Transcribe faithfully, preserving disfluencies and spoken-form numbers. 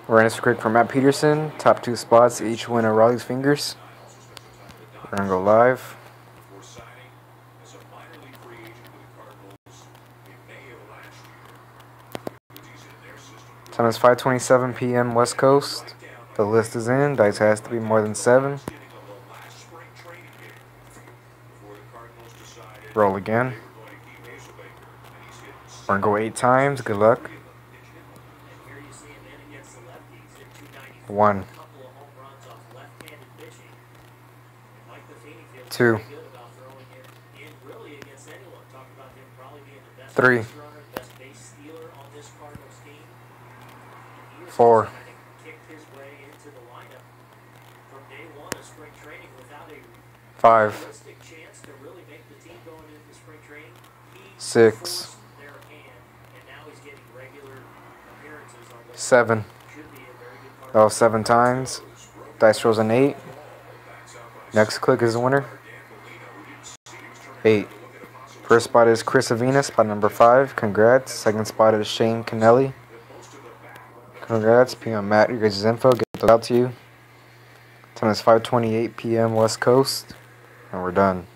Awareness quick for Matt Peterson. Top two spots each win are Raleigh's Fingers. We're gonna go live. Time is five twenty-seven p m West Coast. The list is in. Dice has to be more than seven. Roll again. We're gonna go eight times. Good luck. One. Two. Three. Four. Five. Six. Seven. Oh, seven times. Dice rolls an eight. Next click is the winner. Eight. First spot is Chris Avina, spot number five. Congrats. Second spot is Shane Kennelly. Congrats. P M Matt, your guys' info. Get those out to you. Time is five twenty-eight p m West Coast. And we're done.